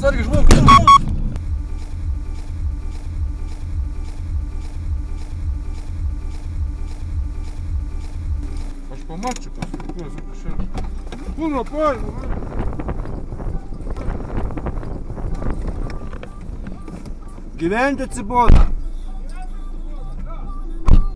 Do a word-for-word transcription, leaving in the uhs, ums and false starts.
atsargiai žmogus. Aš pamačiau, kas tikiuosi, kad šiandien. Kūno paėmė. Gyventi atsibodo.